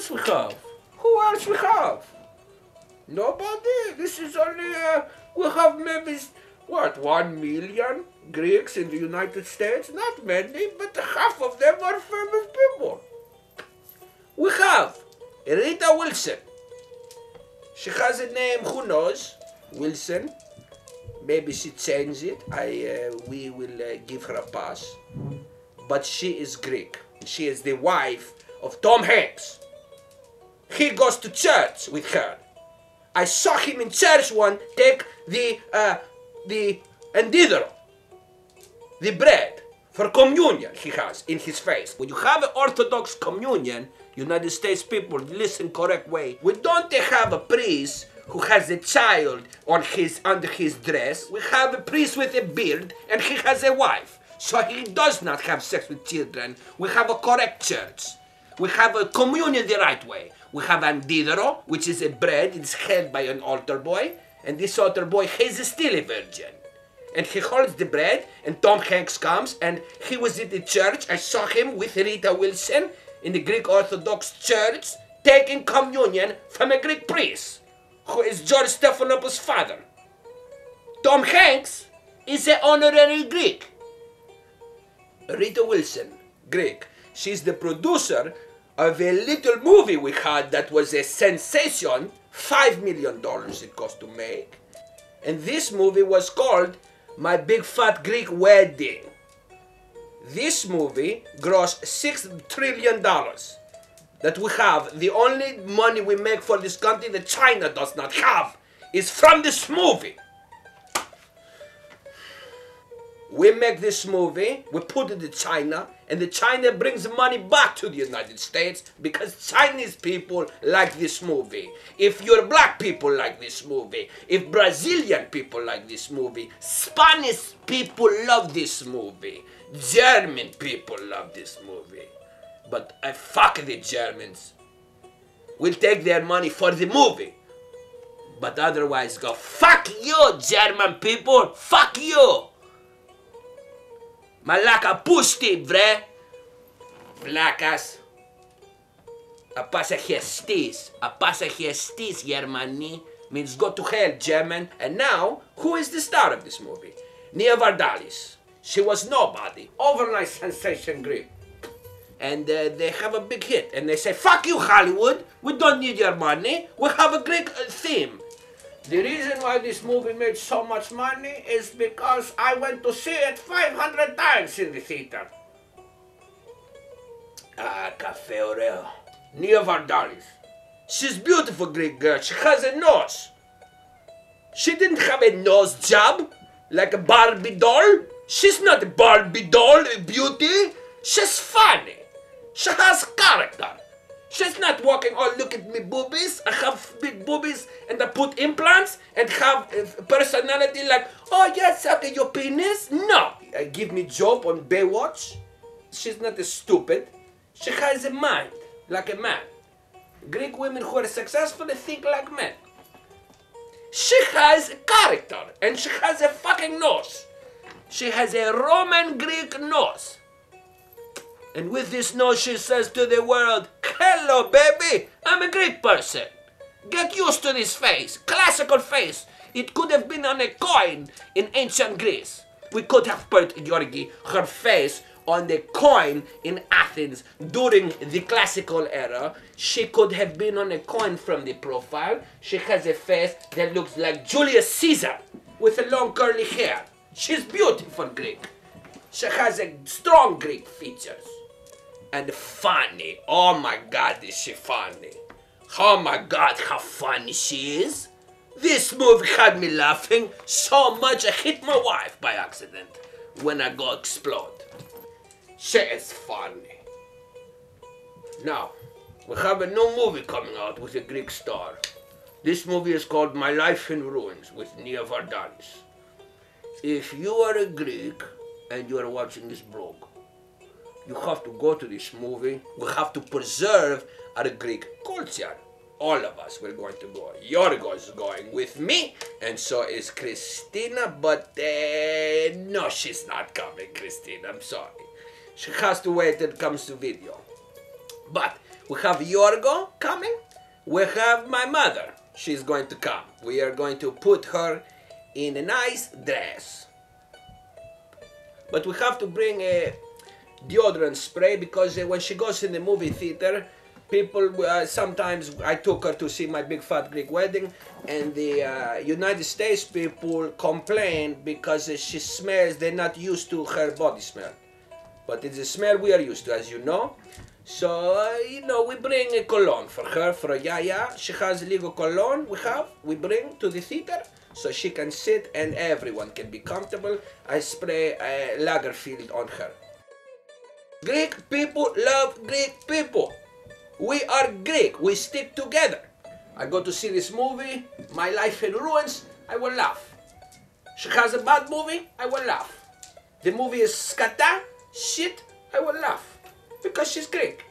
else we have? Who else we have? Nobody. This is only, we have maybe, what, 1 million Greeks in the United States? Not many, but half of them are famous people. We have Rita Wilson. She has a name, who knows? Wilson. Maybe she changed it. We will give her a pass. But she is Greek. She is the wife of Tom Hanks. He goes to church with her. I saw him in church one take the endidero, the bread for communion he has in his face. When you have an Orthodox communion, United States people, listen correct way. We don't have a priest who has a child on under his dress. We have a priest with a beard and he has a wife. So he does not have sex with children. We have a correct church. We have a communion the right way. We have andidero, which is a bread. It's held by an altar boy. And this altar boy, he's still a virgin. And he holds the bread, and Tom Hanks comes, and he was in the church. I saw him with Rita Wilson in the Greek Orthodox Church, taking communion from a Greek priest, who is George Stephanopoulos' father. Tom Hanks is an honorary Greek. Rita Wilson, Greek. She's the producer of a little movie we had that was a sensation. $5 million it cost to make. And this movie was called My Big Fat Greek Wedding. This movie grossed $6 trillion that we have. The only money we make for this country that China does not have is from this movie. We make this movie, we put it in China, and the China brings money back to the United States because Chinese people like this movie. If your black people like this movie, if Brazilian people like this movie, Spanish people love this movie, German people love this movie. But fuck the Germans. We'll take their money for the movie. But otherwise go, fuck you, German people, fuck you. Malaka pusti, bre. Βλάκας. Απασαχεστής. Απασαχεστής, Germany. Means go to hell, German. And now, who is the star of this movie? Nia Vardalos. She was nobody. Overnight sensation Greek. And they have a big hit. And they say, fuck you, Hollywood. We don't need your money. We have a Greek theme. The reason why this movie made so much money is because I went to see it 500 times in the theater. Ah, Café Oreo. Nia Vardalos. She's beautiful Greek girl. She has a nose. She didn't have a nose job like a Barbie doll. She's not a Barbie doll, a beauty. She's funny. She has character. She's not walking, oh, look at me boobies. I have big boobies and I put implants and have a personality like, oh, yes, okay, your penis. No. Give me job on Baywatch. She's not stupid. She has a mind like a man. Greek women who are successful, they think like men. She has a character and she has a fucking nose. She has a Roman Greek nose. And with this nose she says to the world, hello baby, I'm a Greek person. Get used to this face, classical face. It could have been on a coin in ancient Greece. We could have put, Georgi, her face on the coin in Athens during the classical era. She could have been on a coin from the profile. She has a face that looks like Julius Caesar with a long curly hair. She's beautiful Greek. She has a strong Greek features. And funny. Oh my God, is she funny. Oh my God, how funny she is. This movie had me laughing so much I hit my wife by accident when I go explode. She is funny. Now, we have a new movie coming out with a Greek star. This movie is called My Life in Ruins with Nia Vardalos. If you are a Greek and you are watching this blog, you have to go to this movie. We have to preserve our Greek culture. All of us, we're going to go. Yorgo is going with me, and so is Christina, but no, she's not coming, Christina, I'm sorry. She has to wait till it comes to video. But We have Yorgo coming. We have my mother. She's going to come. We are going to put her in a nice dress. But we have to bring a deodorant spray because when she goes in the movie theater, people, sometimes I took her to see My Big Fat Greek Wedding, and the United States people complain because she smells, they're not used to her body smell. But it's a smell we are used to, as you know. So, we bring a cologne for her, for Yaya. She has a little cologne we bring to the theater so she can sit and everyone can be comfortable. I spray Lagerfeld on her. Greek people love Greek people. We are Greek, we stick together. I go to see this movie, My Life in Ruins, I will laugh. She has a bad movie, I will laugh. The movie is skata, shit, I will laugh. Because she's Greek.